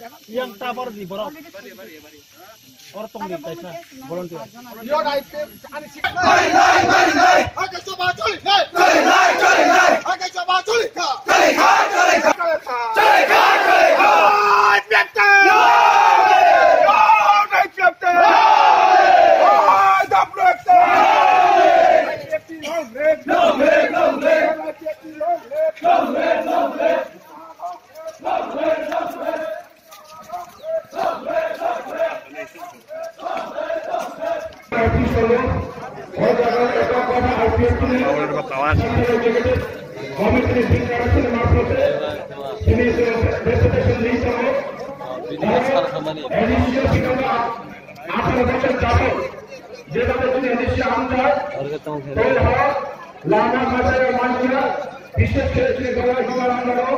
Yang tabor di borok. Orang tong di kaisa volunteer. Yo guys, ani sik. Lai. Aga coba curi. Lai. Aga coba curi. Curi. Ai, piatta. Yo, dai piatta. Ai, da piatta. No leg. Lama মাঝারের মানুষরা বিশেষ ক্ষেত্রে গলা জোগাড়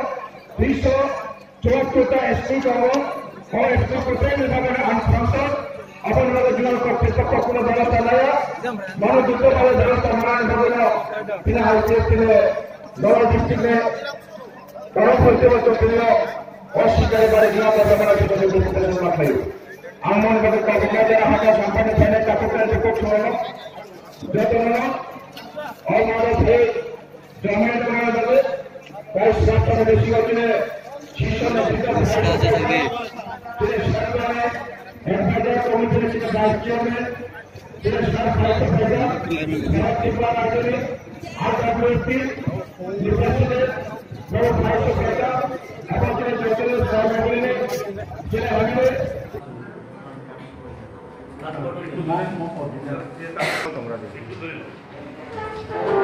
274টা school ভবন ও school প্রত্যেক সংসদ অপরাধ জোগাড় কর্তৃপক্ষ কোনো ব্যবস্থা নেয় মনোযুক্তভাবে ব্যবস্থা নেওয়ার জন্য তিনি হাইকোর্ট তিনি দল ডিস্ট্রিক্টে বড় কর্তৃপক্ষ তিনি অস্বীকার করে জেলা প্রশাসনের জন্য রাখাই আমার মনে কর্মচারীরা হাজার সংখ্যানে ছেলে চাকরি রিপোর্ট শোনানো যতন আমাদের সেই জমা যাবে প্রায় 7টার বেশি হচ্ছে শীর্ষ নেতৃত্ব কমিটির ভাইস চেয়ারম্যান নির্বাচনের বড় ভাইস এবং জটিল সহযোগী জেলা তোমরা